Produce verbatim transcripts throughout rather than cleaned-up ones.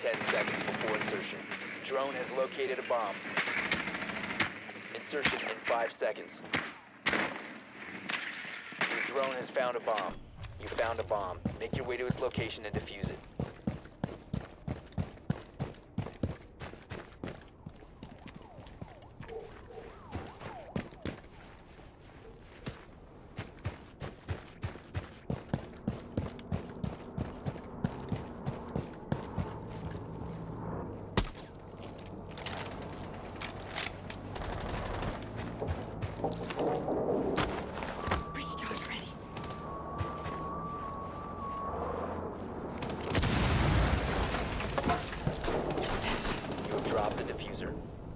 ten seconds before insertion. Drone has located a bomb. Insertion in five seconds. Your drone has found a bomb. You found a bomb. Make your way to its location and defuse it. Recharge ready. You have dropped the diffuser.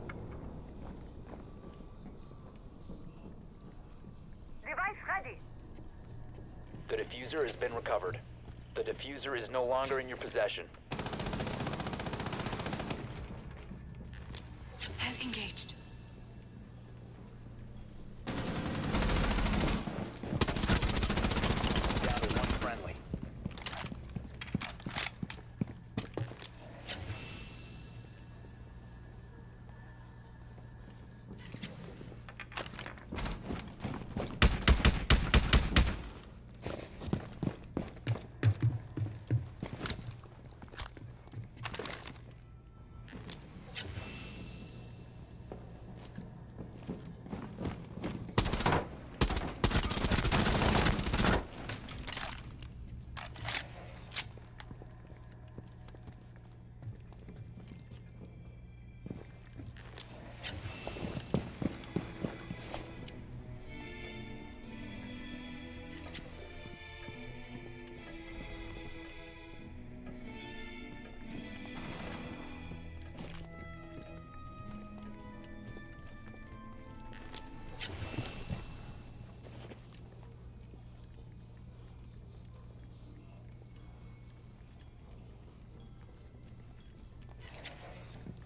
Device ready. The diffuser has been recovered. The diffuser is no longer in your possession. Hell engaged. Down to one friendly.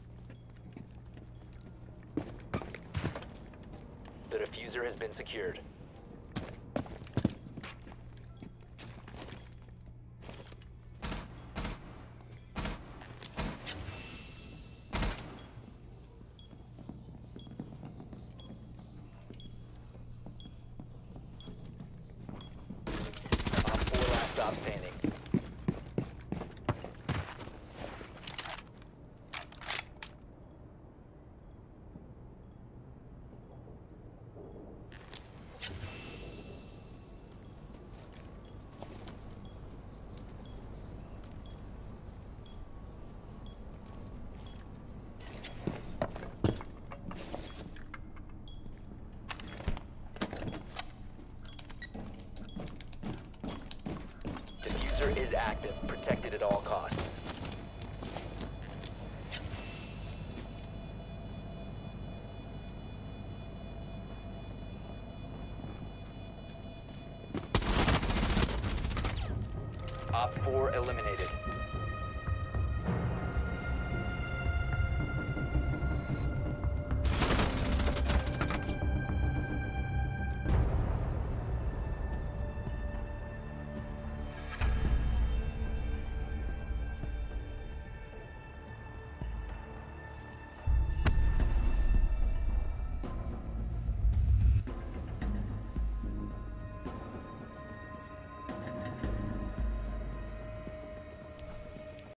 The diffuser has been secured.